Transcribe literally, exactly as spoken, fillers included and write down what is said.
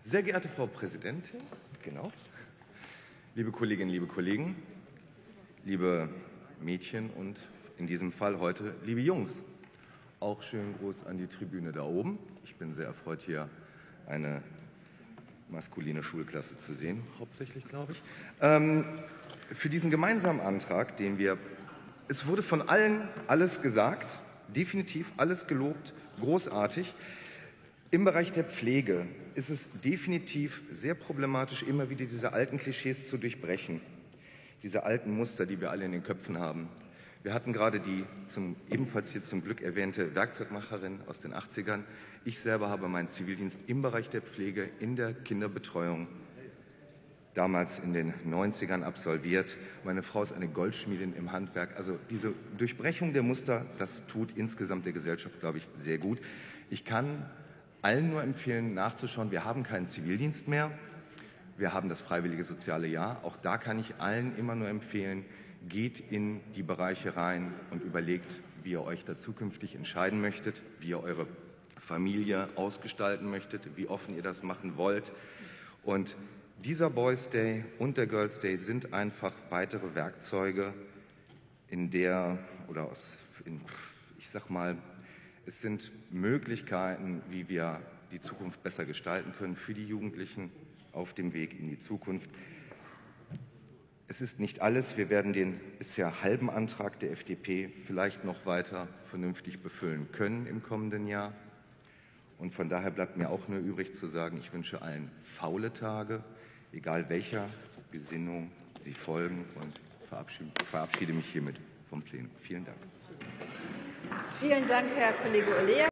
Sehr geehrte Frau Präsidentin, genau, liebe Kolleginnen, liebe Kollegen, liebe Mädchen und in diesem Fall heute liebe Jungs, auch schönen Gruß an die Tribüne da oben. Ich bin sehr erfreut, hier eine maskuline Schulklasse zu sehen, hauptsächlich, glaube ich. Ähm, für diesen gemeinsamen Antrag, den wir, es wurde von allen alles gesagt, definitiv alles gelobt, großartig. Im Bereich der Pflege ist es definitiv sehr problematisch, immer wieder diese alten Klischees zu durchbrechen, diese alten Muster, die wir alle in den Köpfen haben. Wir hatten gerade die zum, ebenfalls hier zum Glück erwähnte Werkzeugmacherin aus den achtzigern. Ich selber habe meinen Zivildienst im Bereich der Pflege, in der Kinderbetreuung, damals in den neunzigern absolviert. Meine Frau ist eine Goldschmiedin im Handwerk. Also diese Durchbrechung der Muster, das tut insgesamt der Gesellschaft, glaube ich, sehr gut. Ich kann allen nur empfehlen, nachzuschauen. Wir haben keinen Zivildienst mehr. Wir haben das freiwillige soziale Jahr. Auch da kann ich allen immer nur empfehlen, geht in die Bereiche rein und überlegt, wie ihr euch da zukünftig entscheiden möchtet, wie ihr eure Familie ausgestalten möchtet, wie offen ihr das machen wollt. Und dieser Boys Day und der Girls Day sind einfach weitere Werkzeuge, in der, oder aus, in, ich sag mal, es sind Möglichkeiten, wie wir die Zukunft besser gestalten können für die Jugendlichen auf dem Weg in die Zukunft. Es ist nicht alles. Wir werden den bisher halben Antrag der F D P vielleicht noch weiter vernünftig befüllen können im kommenden Jahr. Und von daher bleibt mir auch nur übrig zu sagen, ich wünsche allen faule Tage, egal welcher Gesinnung sie folgen, und verabschiede, verabschiede mich hiermit vom Plenum. Vielen Dank. Vielen Dank, Herr Kollege Ollea.